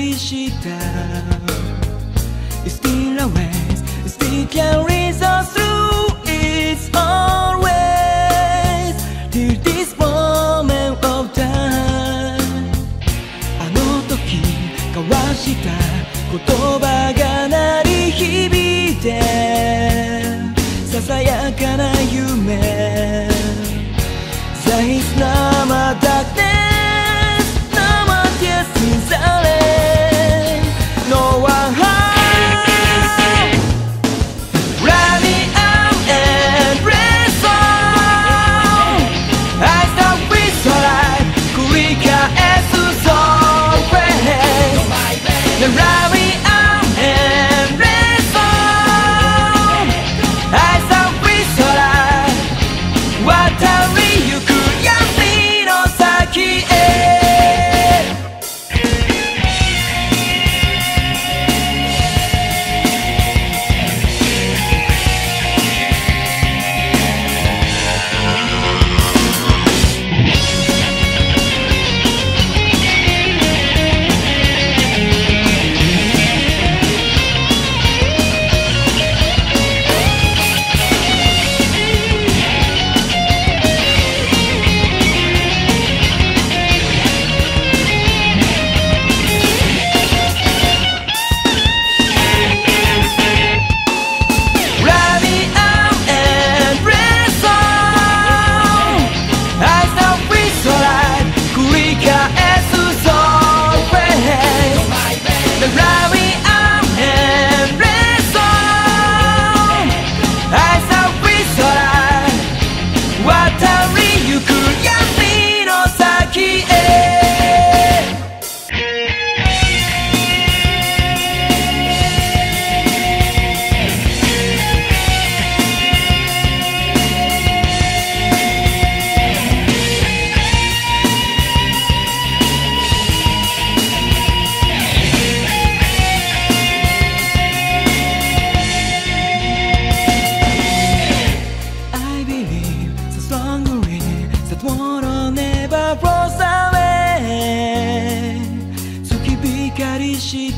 りした It's been a ways, it still carries us through. It's always till this moment of time. あの時交わした言葉が鳴り響いてささやかな夢 There is no more darkness, no more tears in silence. No one home. Running out and rest on. I stop with the light, 繰り返すそう The running out and rest on. I stop with the light. 渡りゆく闇の先へ Tomorrow never flows away 月光した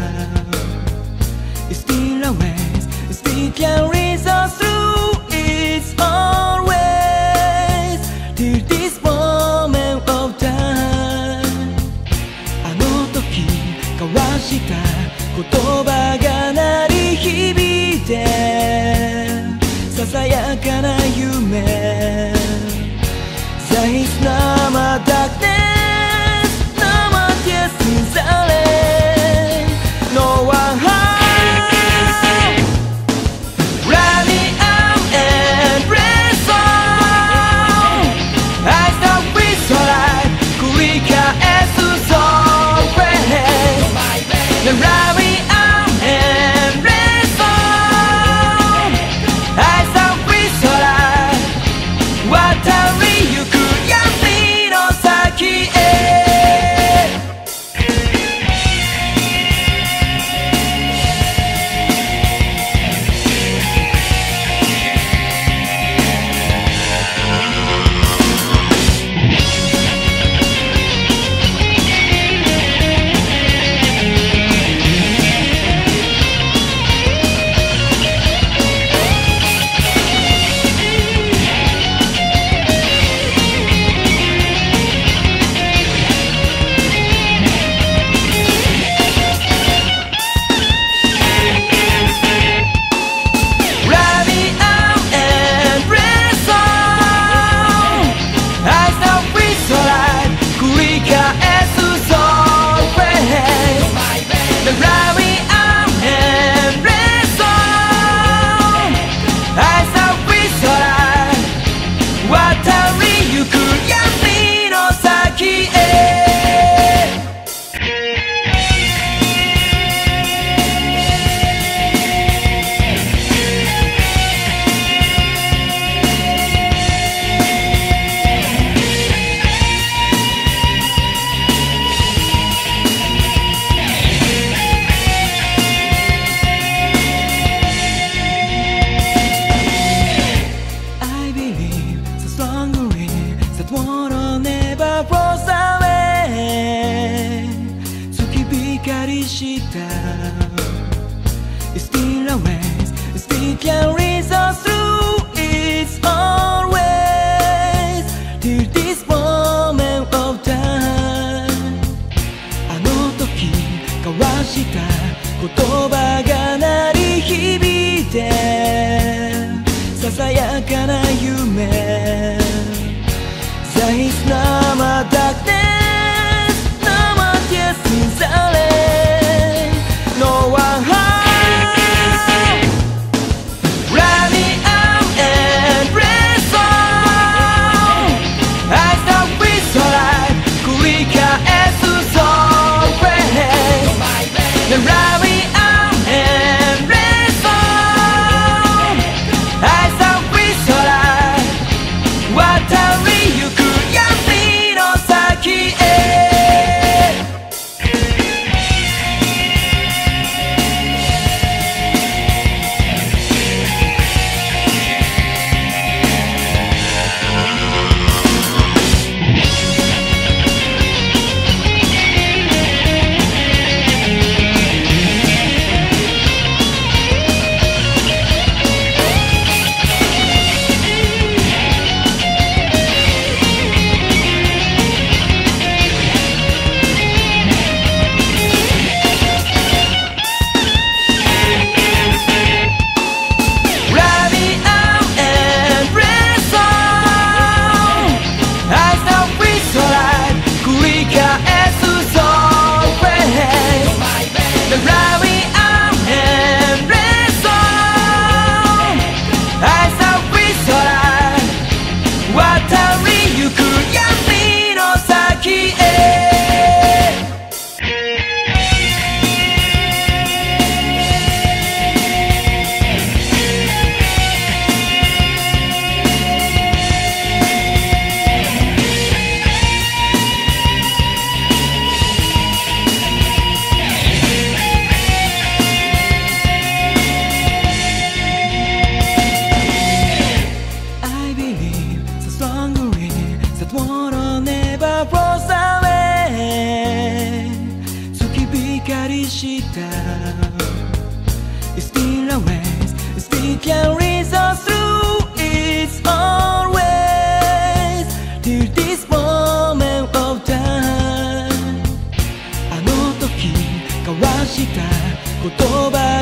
It's been a ways, it still carries us through. It's always till this moment of time. あの時交わした言葉が鳴り響いてささやかな夢 There is no more darkness, no more tears in silence. No one home. Running out and rest on. I stop with the light, 繰り返すそう The running out した It still awaits, it still carries us through. It's always till this moment of time. あの時交わした言葉が鳴り響いて、ささやかな夢 There is no more darkness, no more tears in silence. No one home. Run me out and press on. I stop with your life, 繰り返すそう。Run me out and press on. I stop with your life. 渡りゆく闇の先へ Tomorrow never flows away. 月光した It still awaits, it still carries us through. It's always till this moment of time. あの時交わした言葉